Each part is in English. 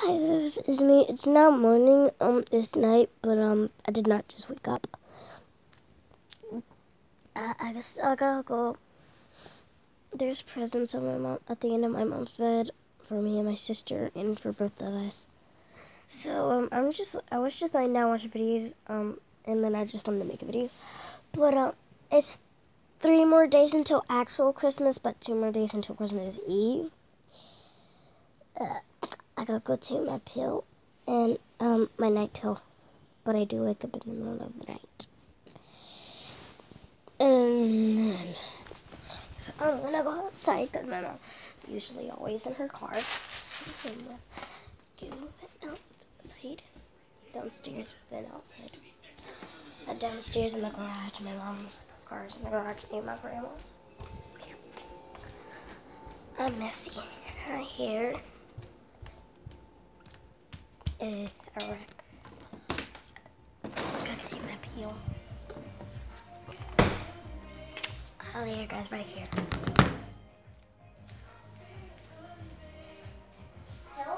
Hi, this is me. It's now morning. It's night, but I did not just wake up. I guess I gotta go. There's presents on my mom at the end of my mom's bed for me and my sister, and for both of us. So I was just lying down watching videos, and then I just wanted to make a video. But it's 3 more days until actual Christmas, but 2 more days until Christmas Eve. I gotta go take my pill and my night pill, but I do wake up in the middle of the night. And then, so I'm gonna go outside because my mom usually always in her car. So I'm gonna go outside, downstairs, then outside. Downstairs in the garage, my mom's car's in the garage, and my grandma's. I'm messy. My hair is a wreck. Gotta take my peel. I'll leave you guys right here. Help?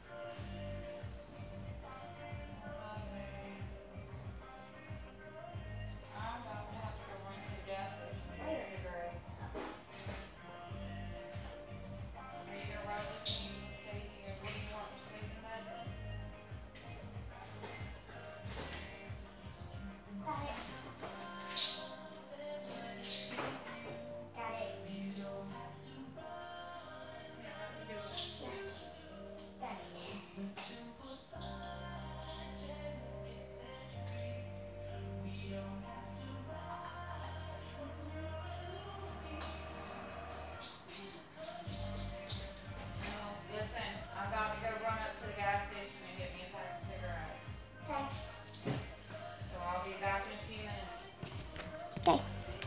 Okay.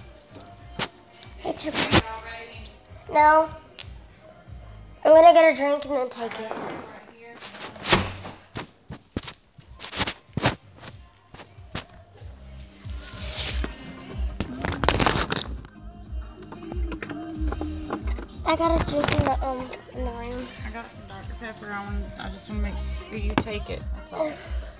It's okay. No. I'm gonna get a drink and then take it. I got a drink in the room. I got some Dr. Pepper. I just want to make sure you take it. That's all.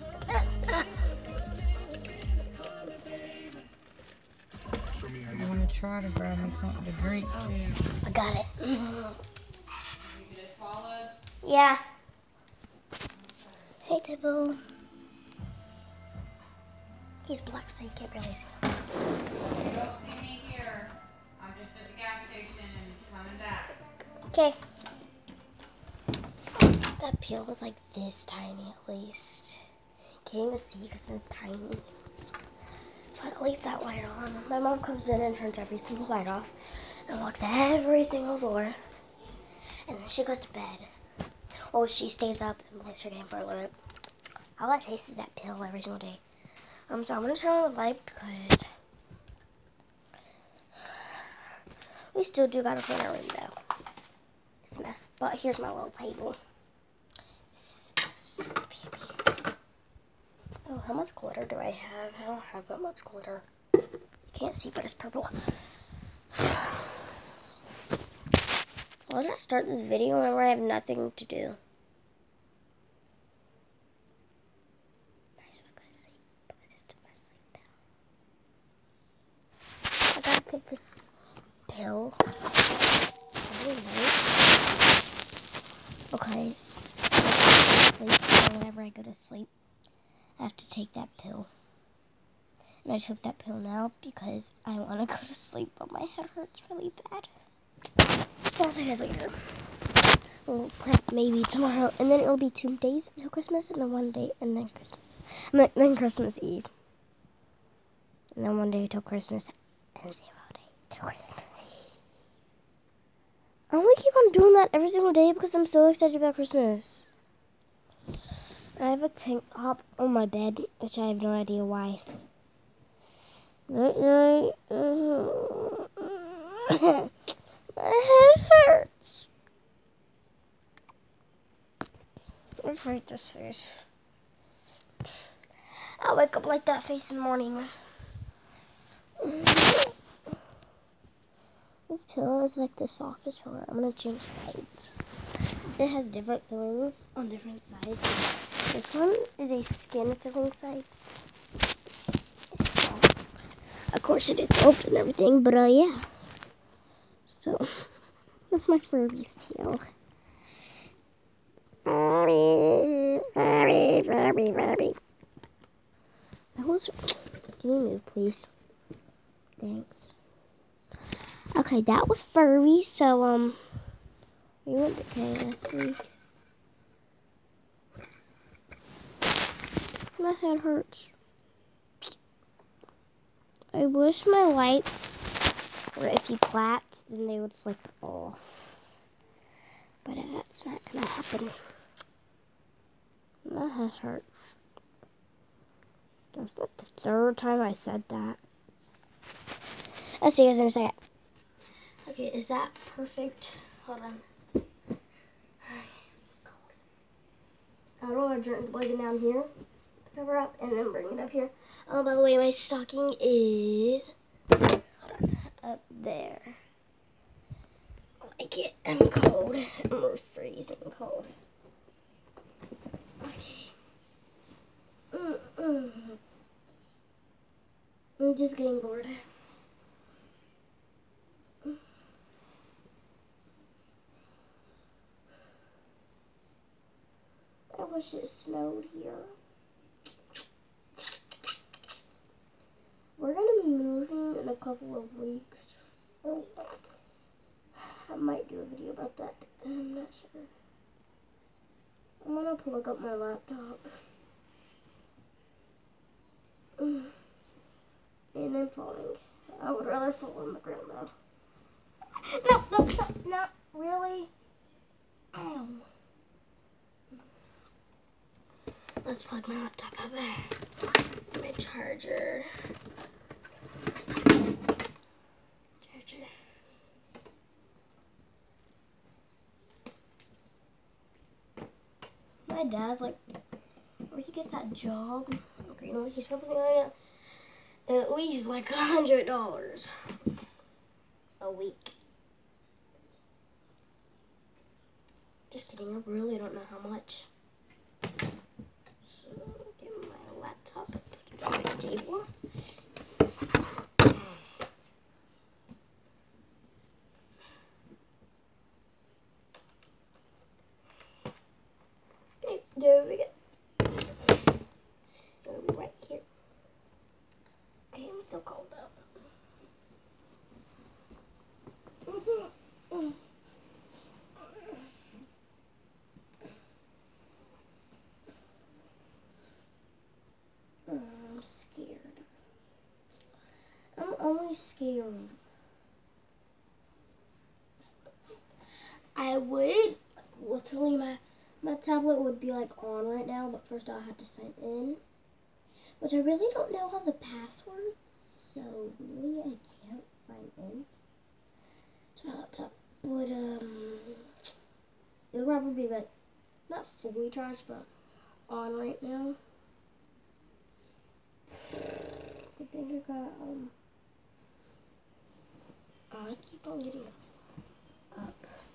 I want to try to grab me something to drink too. I got it. You get it swallowed? Yeah. Hey, Tibble. He's black, so you can't really see him. You don't see me here. I'm just at the gas station and coming back. Okay. That peel was like this tiny at least. Can't even see because it's tiny. So I leave that light on. My mom comes in and turns every single light off and locks every single door. And then she goes to bed. Or she stays up and plays her game for a little bit. I like tasting that pill every single day. So I'm gonna turn on the light because we still do gotta clean our room though. It's a mess. But here's my little table. This is a mess. Oh, how much glitter do I have? I don't have that much glitter. You can't see, but it's purple. Why did I start this video whenever I have nothing to do? I gotta take this pill every night. Okay. Whenever I go to sleep, I have to take that pill. And I took that pill now because I want to go to sleep, but my head hurts really bad. So I'll take it later. Well, maybe tomorrow, and then it'll be 2 days until Christmas, and then 1 day, and then Christmas. And then Christmas Eve. And then 1 day till Christmas, and 0 day till Christmas. I only keep on doing that every single day because I'm so excited about Christmas. I have a tank top on my bed, which I have no idea why. My head hurts. Let's write this face. I'll wake up like that face in the morning. This pillow is like the softest pillow. I'm gonna change sides. It has different fillings on different different sides. This one is a skin filling side. Of course it is soft and everything, but yeah. So that's my Furby's tail. Furby. That was. Can you move, please? Thanks. Okay, that was Furby. So we went to KFC. My head hurts. I wish my lights, or if you clapped, then they would slip off. But that's not gonna happen. My head hurts. That's not the third time I said that. I'll see you guys in a second. Okay, is that perfect? Hold on. How do I plug it down here? Cover up and then bring it up here. Oh, by the way, my stocking is up there. Like it. I'm cold. I'm freezing cold. Okay. I'm just getting bored. I wish it snowed here. We're gonna be moving in a couple of weeks. Oh, I might do a video about that. I'm not sure. I'm gonna plug up my laptop. And I'm falling. I would rather fall on the ground though. No, not really. Ow. Let's plug my laptop up. My charger. My dad's like, where he gets that job? Okay, you know, he's probably gonna get at least like $100 a week. Just kidding, I really don't know how much. So, get my laptop, put it on my table. Okay, there we go. It'll be right here. Okay, I'm so cold though. I'm scared. I'm always scared. I would, literally my tablet would be like on right now, but first I'll have to sign in. Which I really don't know how the password, so really I can't sign in to my laptop. But it'll probably be like, not fully charged, but on right now. I think I got, I keep on getting up.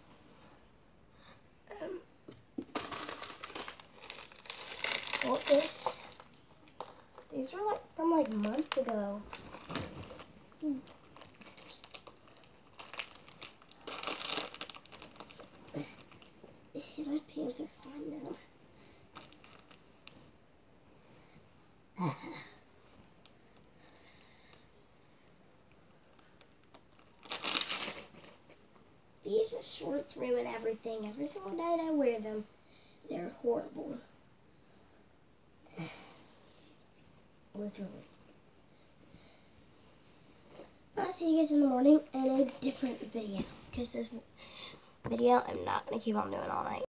What this? These were like from like months ago. My pants are fine now. These shorts ruin everything. Every single night I wear them. They're horrible. Literally. I'll see you guys in the morning in a different video. Because this video I'm not going to keep on doing all night.